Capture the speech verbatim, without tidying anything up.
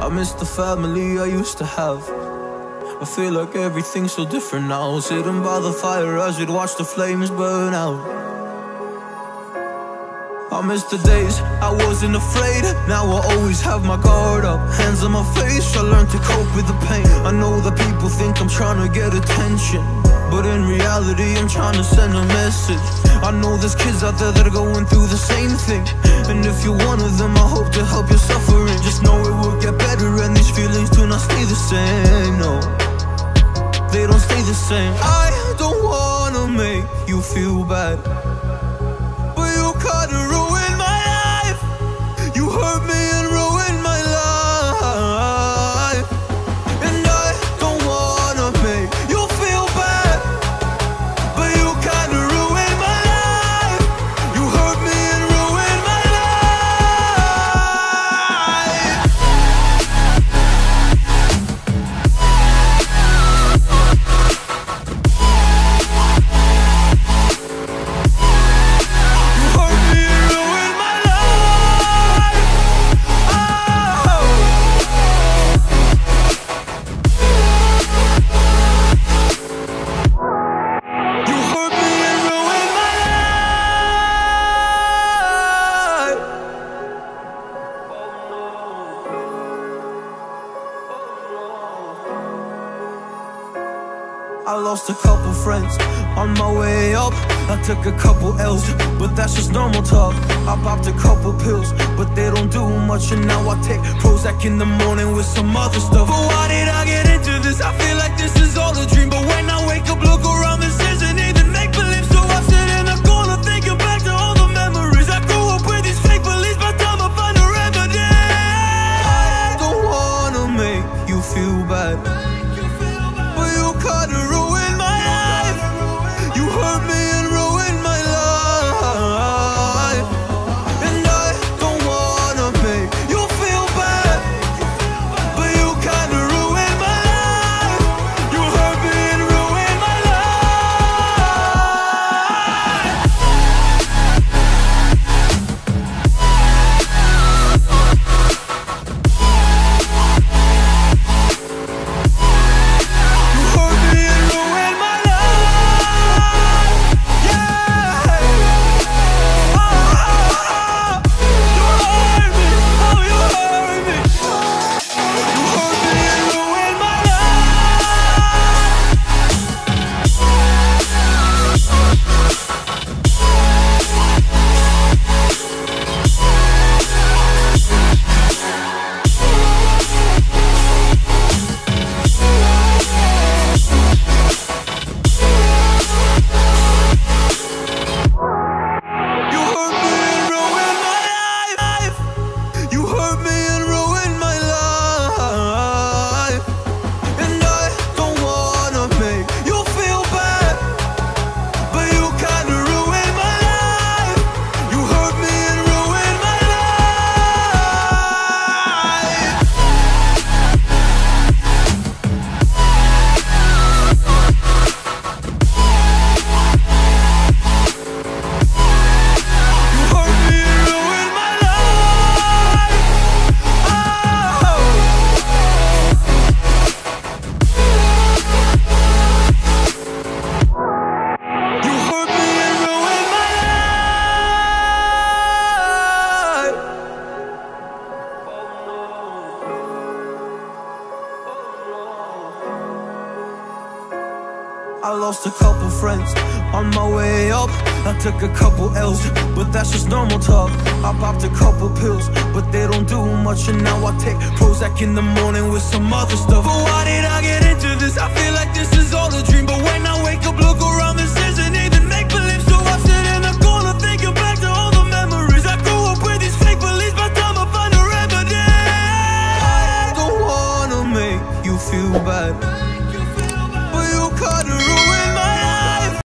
miss the family I used to have. I feel like everything's so different now. Sitting by the fire as we'd watch the flames burn out. I miss the days I wasn't afraid. Now I always have my guard up, hands on my face. I learned to cope with the pain. I know that people think I'm trying to get attention, but in reality I'm trying to send a message. I know there's kids out there that are going through the same thing, and if you're one of them, I hope to help your suffering. Just know it will get better, and these feelings do not stay the same. No, they don't stay the same. I don't wanna make you feel bad, but you kinda ruined my life. You hurt me and ruined my life, and I don't wanna make you feel bad, but you kinda ruined my life. You hurt me and ruined my life. You hurt me and ruined my life. Oh. You hurt me and ruined my life. I lost a couple friends on my way up. I took a couple L's, but that's just normal talk. I popped a couple pills, but they don't do much. And now I take Prozac in the morning with some other stuff. But why did I get into this? I feel like this is all a dream, but when I wake up, look around, this isn't even make-believe. So I sit in a corner thinking back to all the memories. I grew up with these fake beliefs, by the time I find a remedy. I don't wanna make you feel bad, but you kinda ruined my life. You hurt me and ruined my life, and I don't wanna make you feel bad, but you kinda ruined my life. You hurt me and ruined my life. You hurt me and ruined my life. Yeah. Oh, you hurt me. Oh, you hurt me. You hurt me and ruined my life. You hurt me and ruined my life. You hurt me and ruined my life, and I don't wanna make you feel bad, but you kinda ruined my life. You hurt me and ruined my life. You hurt me and ruined my life. Oh. You hurt me and ruined my life. I lost a couple friends on my way up. I took a couple L's, but that's just normal talk. I popped a couple pills, but they don't do much. And now I take Prozac in the morning with some other stuff. But